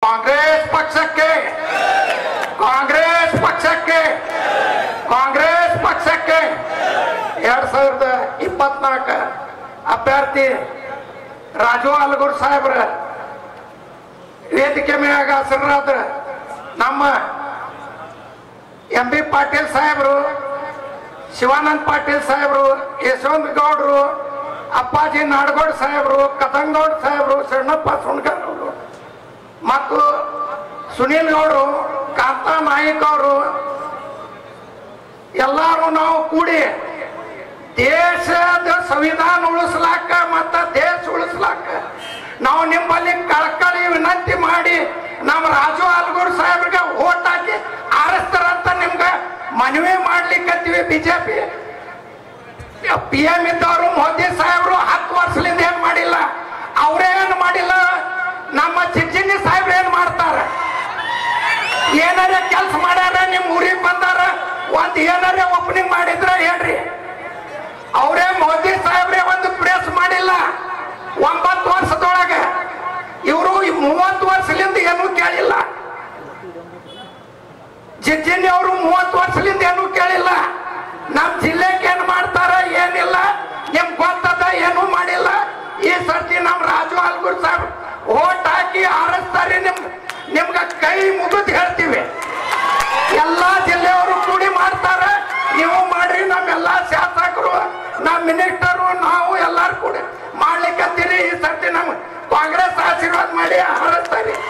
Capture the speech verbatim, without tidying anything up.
ಕಾಂಗ್ರೆಸ್ ಪಕ್ಷಕ್ಕೆ ಕಾಂಗ್ರೆಸ್ ಪಕ್ಷಕ್ಕೆ ಕಾಂಗ್ರೆಸ್ ಪಕ್ಷಕ್ಕೆ ಎರಡ್ ಸಾವಿರದ ಇಪ್ಪತ್ನಾಲ್ಕು ಅಭ್ಯರ್ಥಿ ರಾಜು ಅಲಗೂರ್ ಸಾಹೇಬ್ರ ವೇದಿಕೆ ಮ್ಯಾಗ ಹಸರಾದ್ರ ನಮ್ಮ ಎಂ ಬಿ ಪಾಟೀಲ್ ಸಾಹೇಬರು, ಶಿವಾನಂದ ಪಾಟೀಲ್ ಸಾಹೇಬರು, ಯಶವಂತ ಗೌಡ್ರು, ಅಪ್ಪಾಜಿ ನಾಡಗೌಡ ಸಾಹೇಬರು, ಕದಂಗೌಡ ಸಾಹೇಬರು, ಶರಣಪ್ಪ ಸುಣ್ಕರ್ ಅವರು ಮತ್ತು ಸುನೀಲ್ ಗೌಡರು, ಕಾಂತಾ ನಾಯ್ಕ ಅವರು ಎಲ್ಲರೂ ನಾವು ಕೂಡಿ ದೇಶದ ಸಂವಿಧಾನ ಉಳಿಸ್ಲಾಕ ಮತ್ತ ದೇಶ ಉಳಿಸ್ಲಾಕ ನಾವು ನಿಮ್ಮಲ್ಲಿ ಕಳಕಳಿ ವಿನಂತಿ ಮಾಡಿ ನಮ್ಮ ರಾಜು ಅಲಗೂರ್ ಸಾಹೇಬ್ರಿಗೆ ಓಟ್ ಹಾಕಿ ಆರಿಸ್ತಾರಂತ ನಿಮ್ಗೆ ಮನವಿ ಮಾಡ್ಲಿಕ್ಕತ್ತೀವಿ. ಬಿಜೆಪಿ ಪಿ ಎಂ ಇದ್ದವರು ಮೋದಿ ಸಾಹೇಬ್ರು ಹತ್ತು ವರ್ಷದಿಂದ ಏನ್ ಮಾಡಿಲ್ಲ, ಅವರೇ ಏನು ಮಾಡಿಲ್ಲ. ನಮ್ಮ ಚಿಂಚಿನಿ ಸಾಹೇಬ್ರು ಏನ್ ಮಾಡ್ತಾರ, ಏನಾರ ಕೆಲಸ ಮಾಡ್ಯಾರ, ನಿಮ್ ಊರಿಗೆ ಬಂದಾರ, ಒಂದ್ ಏನಾರ ಓಪನಿಂಗ್ ಮಾಡಿದ್ರ ಹೇಳ್ರಿ. ಅವರೇ ಮೋದಿ ಸಾಹೇಬ್ರೆ ಒಂದು ಪ್ರೆಸ್ ಮಾಡಿಲ್ಲ ಒಂಬತ್ತು ವರ್ಷದೊಳಗೆ. ಇವರು ಮೂವತ್ತು ವರ್ಷದಿಂದ ಏನೂ ಕೇಳಿಲ್ಲ. ಜಿಜ್ಜಿನಿ ಅವರು ಮೂವತ್ತು ವರ್ಷದಿಂದ ಏನೂ ಕೇಳಿಲ್ಲ. ನಮ್ ಜಿಲ್ಲೆಗೆ ಏನ್ ಮಾಡ್ತಾರ ಏನಿಲ್ಲ ನಿಮ್ಗೆ ಗೊತ್ತದ, ಏನೂ ಮಾಡಿಲ್ಲ. ಈ ಸರ್ತಿ ನಮ್ ರಾಜು ಅಲಗೂರ್ ಸಾಹೇಬ್ ಓಟ್ ಹಾಕಿ ಆರಿಸ್ತಾರೆ. ನಿಮ್ ನಿಮ್ಗ ಕೈ ಮುಗಿದು ಹೇಳ್ತೀವಿ, ಎಲ್ಲಾ ಜಿಲ್ಲೆಯವರು ಕೂಡಿ ಮಾಡ್ತಾರ, ನೀವು ಮಾಡ್ರಿ. ನಮ್ಮೆಲ್ಲಾ ಶಾಸಕರು, ನಮ್ಮ ಮಿನಿಸ್ಟರು, ನಾವು ಎಲ್ಲಾರು ಕೂಡಿ ಮಾಡ್ಲಿಕ್ಕತ್ತೀರಿ. ಈ ಸರ್ತಿ ನಮ್ ಕಾಂಗ್ರೆಸ್ ಆಶೀರ್ವಾದ ಮಾಡಿ ಆರಿಸ್ತಾರೆ.